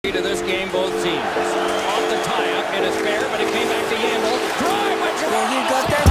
To this game, both teams. Off the tie-up, it is fair, but it came back to Yandel. Drive, but you got that